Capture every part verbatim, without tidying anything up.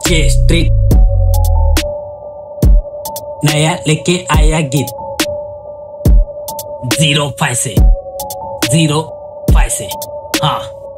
ये स्ट्रीट नया लेके आया गीत जीरो फाइव से जीरो फाइव से हाँ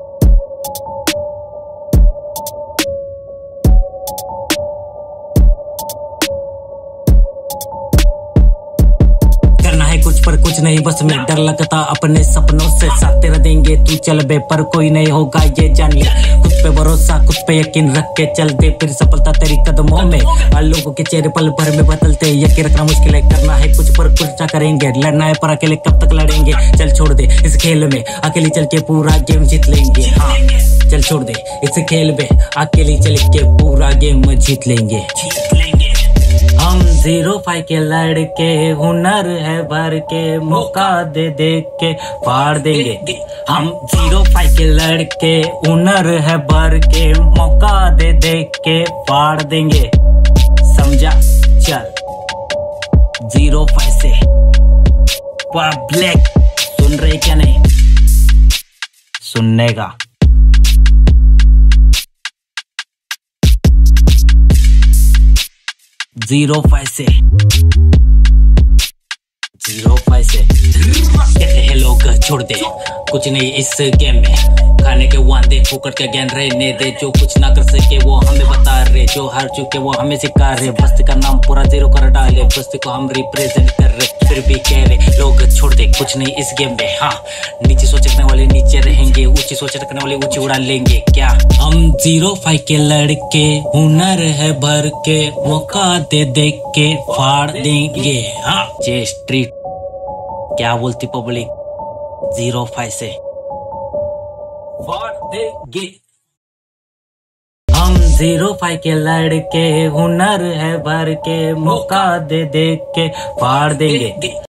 कुछ पर कुछ नहीं बस में डर लगता अपने सपनों से साथ तेरा देंगे तू चल बे पर कोई नहीं होगा ये जान ले खुद पे भरोसा खुद पे यकीन रख के चल दे फिर सफलता तेरी कदमों में और लोगों के चेहरे पल भर में बदलते यकीन रखना मुश्किल है करना है कुछ पर कुछ ना करेंगे लड़ना है पर अकेले कब तक लड़ेंगे चल छोड़ दे इस खेल में अकेले चल के पूरा गेम जीत लेंगे हाँ चल छोड़ दे इस खेल में अकेले चल के पूरा गेम जीत लेंगे हम जीरो फाइव के लड़के हुनर है भर के मौका दे दे के फाड़ देंगे हम जीरो फाइव के लड़के हुनर है भर के मौका दे दे के फाड़ देंगे समझा चल जीरो फाइव से ब्लैक सुन रहे क्या नहीं सुनने का जीरो फाइव से जीरो फाइव से कहते हैं लोग छोड़ दे कुछ नहीं इस गेम में खाने के वादे फुकट के ज्ञान रहने दे जो कुछ ना कर सके वो हमें बता रहे जो हार चुके वो हमें सिखा रहे बस्ती का नाम पूरा जीरो कर डाले बस्ती को हम रिप्रेजेंट कर रहे फिर भी कह रहे लोग छोड़ दे कुछ नहीं इस गेम में हाँ नीचे सोच रखने वाले नीचे रहेंगे ऊंची सोच रखने वाले ऊंची उड़ा लेंगे क्या हम जीरो फाइव के लड़के हुनर है भर के मौका दे दे के फाड़ देंगे हाँ जे स्ट्रीट क्या बोलती पब्लिक जीरो फाइव से फाड़ देंगे हम जीरो फाइव के लड़के हुनर है भर के मौका दे दे के फाड़ देंगे